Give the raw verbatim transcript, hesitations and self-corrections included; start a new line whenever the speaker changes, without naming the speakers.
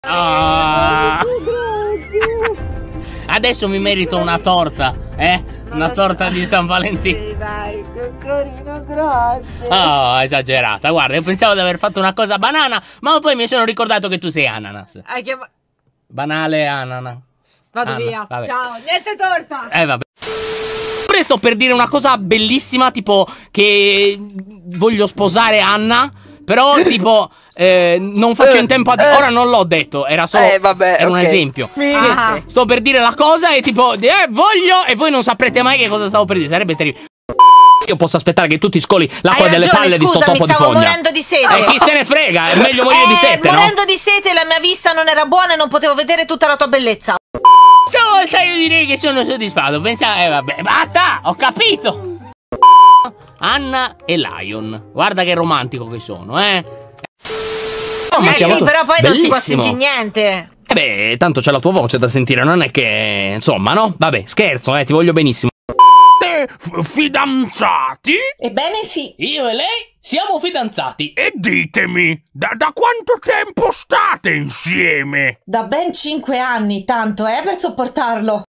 Ah. Adesso mi merito una torta, eh? Una torta di San Valentino.
Sì, dai, che carino, grazie.
Oh, esagerata. Guarda, io pensavo di aver fatto una cosa banana, ma poi mi sono ricordato che tu sei ananas.
Ah, che...
Banale ananas.
Vado
Anna,
via.
vabbè.
Ciao, niente torta.
Eh, vabbè. Sto per dire una cosa bellissima, tipo che voglio sposare Anna, però tipo eh, non faccio in tempo a dire. Ora non l'ho detto, era solo
Eh, vabbè,
era un
ok.
esempio.
Ah.
Sto per dire la cosa e tipo eh, voglio, e voi non saprete mai che cosa stavo per dire. Sarebbe terribile. Io posso aspettare che tu ti scoli l'acqua delle palle di sto
scusami,
topo di
stavo
fogna.
morendo di sete.
E chi se ne frega, è meglio morire
eh,
di sete, no?
morendo di sete, la mia vista non era buona e non potevo vedere tutta la tua bellezza.
Stavolta io direi che sono soddisfatto. Pensa, eh vabbè, basta, ho capito. Anna e Lion, guarda che romantico che sono, eh. Oh,
eh sì,
avuto...
però poi
Bellissimo.
non si può sentire niente.
Eh beh, tanto c'è la tua voce da sentire, non è che... Insomma, no? Vabbè, scherzo, eh, ti voglio benissimo. Fidanzati?
Ebbene sì.
Io e lei siamo fidanzati.
E ditemi, da, da quanto tempo state insieme?
Da ben cinque anni, tanto è per sopportarlo.